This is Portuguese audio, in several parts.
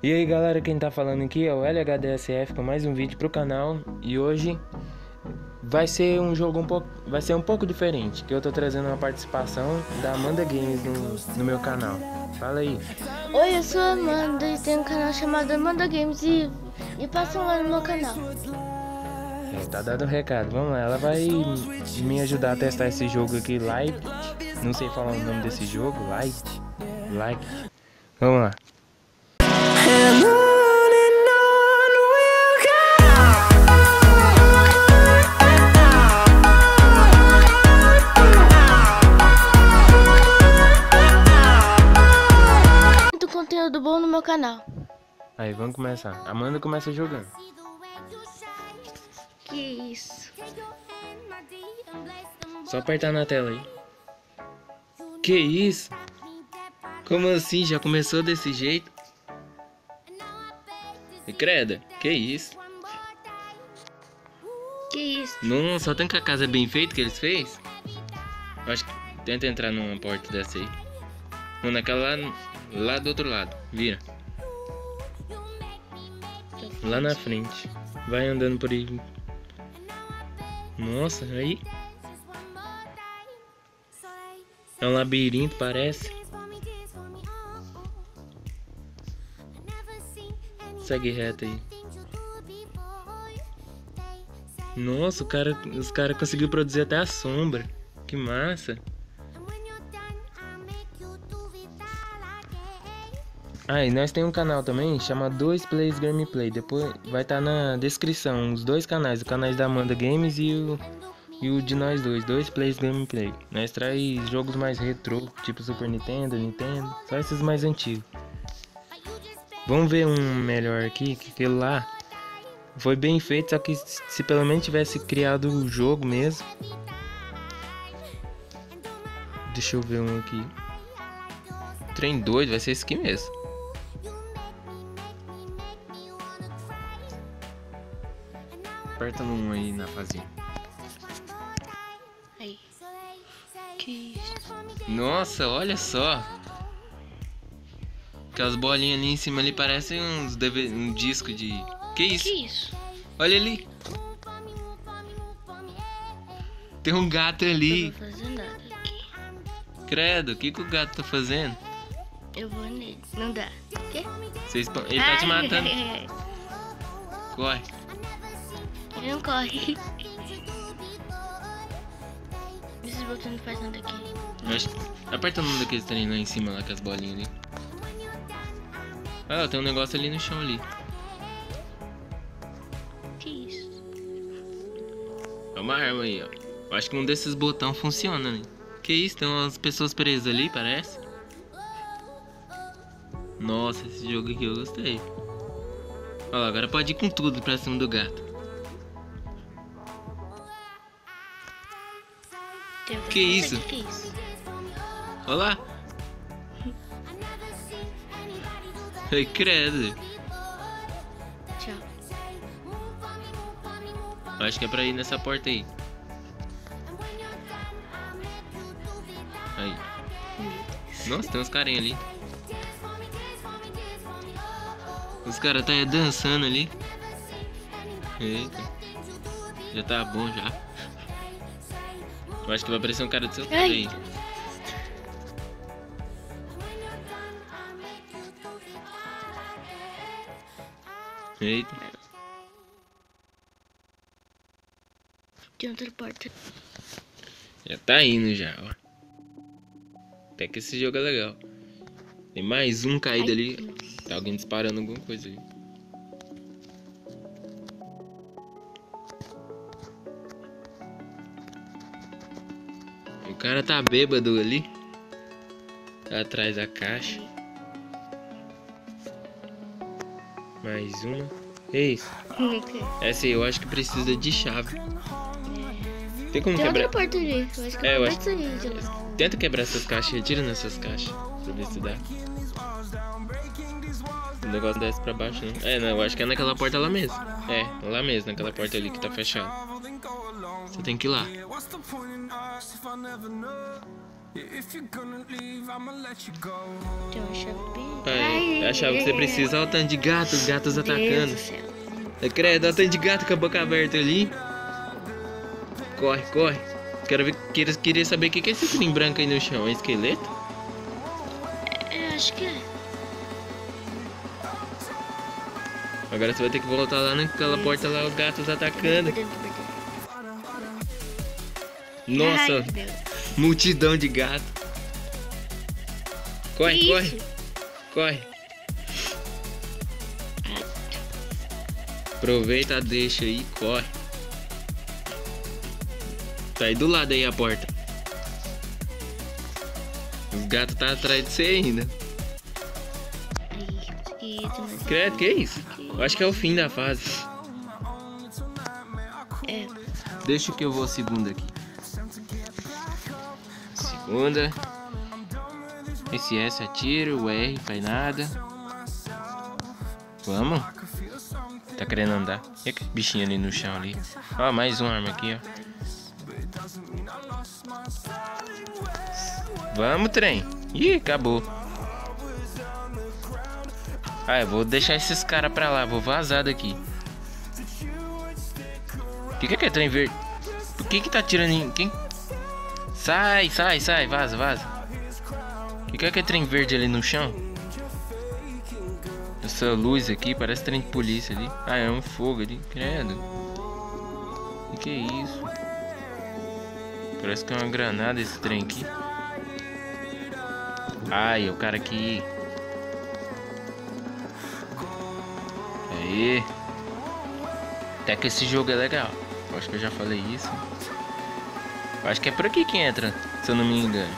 E aí galera, quem tá falando aqui é o LHDSF com mais um vídeo pro canal. E hoje vai ser um jogo um pouco diferente, que eu tô trazendo uma participação da Amanda Games no meu canal. Fala aí. Oi, eu sou a Amanda e tenho um canal chamado Amanda Games e passam lá no meu canal. Tá dado o recado, vamos lá, ela vai me ajudar a testar esse jogo aqui, Light. Não sei falar o nome desse jogo, Light. Vamos lá. Muito conteúdo bom no meu canal. Aí, vamos começar. Amanda começa jogando. Que isso? Só apertar na tela aí. Que isso? Como assim? Já começou desse jeito? E creda, que isso? Que isso? Não, só tem que a casa é bem feita que eles fez. Acho que tenta entrar numa porta dessa aí. Não, naquela lá do outro lado. Vira. Lá na frente. Vai andando por aí. Nossa, aí. É um labirinto, parece. Segue reto aí. Nossa, os cara conseguiu produzir até a sombra. Que massa. Ah, e nós temos um canal também, chama 2 Plays Gameplay. Depois vai estar na descrição os dois canais, o canal da Amanda Games e o de nós dois, 2 Plays Gameplay. Nós traz jogos mais retrô, tipo Super Nintendo, só esses mais antigos. Vamos ver um melhor aqui, que aquele lá foi bem feito, só que se pelo menos tivesse criado o jogo mesmo. Deixa eu ver um aqui. Trem doido, vai ser esse aqui mesmo. Aperta no 1 aí na fazinha. Aí. Que isso? Nossa, olha só. Aquelas bolinhas ali em cima ali parecem um disco de... Que isso? Que isso? Olha ali. Tem um gato ali. Eu não vou fazer nada aqui. Credo, o que o gato tá fazendo? Eu vou nele. Não dá. Quê? Ele tá te matando. Ai. Corre. Ele não corre. Esses botões não fazem nada aqui. Aperta o nome daqueles trem lá em cima, lá com as bolinhas ali. Ah, tem um negócio ali no chão ali. Que isso? É uma arma aí, ó. Eu acho que um desses botões funciona, né? Que isso? Tem umas pessoas presas ali, parece. Nossa, esse jogo aqui eu gostei. Olha lá, agora pode ir com tudo pra cima do gato. Que isso? Que isso? Olha lá. Ai, credo. Tchau. Eu acho que é pra ir nessa porta aí. Aí. Nossa, tem uns carinha ali. Os caras tá dançando ali. Eita. Já tá bom já. Eu acho que vai aparecer um cara do seu lado aí. Eita. Tem outra porta. Já tá indo já, ó. Até que esse jogo é legal. Tem mais um caído ali. Tá alguém disparando alguma coisa aí. O cara tá bêbado ali. Tá atrás da caixa. Mais uma. Isso. Essa aí eu acho que precisa de chave. Tem como Tem quebrar? outra porta ali. Eu acho que É, eu eu acho- acho... Tenta quebrar essas caixas, retira nessas caixas. Pra ver se dá. O negócio desce pra baixo, né? É, não, eu acho que é naquela porta lá mesmo. É, lá mesmo, naquela porta ali que tá fechada. Você tem que ir lá. Tem uma chave bem... Ai, a chave que você precisa. Olha o tanto de gato, os gatos atacando. Credo, olha o tanto de gato com a boca aberta ali. Corre, corre. Queria saber o que é esse trem branco aí no chão. É esqueleto? Acho que é. Agora você vai ter que voltar lá naquela porta lá, os gatos atacando. Nossa, multidão de gato. Corre, corre. Corre. Aproveita, deixa aí, corre. Tá aí do lado aí a porta. Os gatos tá atrás de você ainda. Credo, que é isso? Eu acho que é o fim da fase. É. Deixa que eu vou segunda aqui. Segunda. Esse S atira, o R faz nada. Vamos. Tá querendo andar. E aquele bichinho ali no chão ali. Ó, mais uma arma aqui, ó. Vamos, trem. Ih, acabou. Ah, eu vou deixar esses caras pra lá. Vou vazar daqui. O que é trem verde? Por que tá tirando em... Quem? Sai, sai, sai. Vaza, vaza. O que é trem verde ali no chão? Essa luz aqui parece trem de polícia ali. Ah, é um fogo ali. Credo. O que é isso? Parece que é uma granada esse trem aqui. Ai, o cara aqui. Aí. Até que esse jogo é legal. Eu acho que eu já falei isso. Eu acho que é por aqui que entra, se eu não me engano.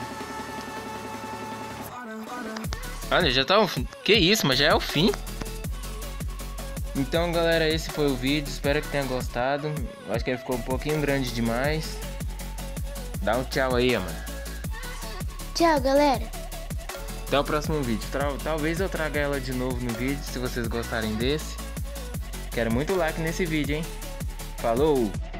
Olha, já tá o fim. Que isso, mas já é o fim. Então, galera, esse foi o vídeo. Espero que tenha gostado. Eu acho que ele ficou um pouquinho grande demais. Dá um tchau aí, mano. Tchau, galera. Até o próximo vídeo. Talvez eu traga ela de novo no vídeo, se vocês gostarem desse. Quero muito like nesse vídeo, hein? Falou!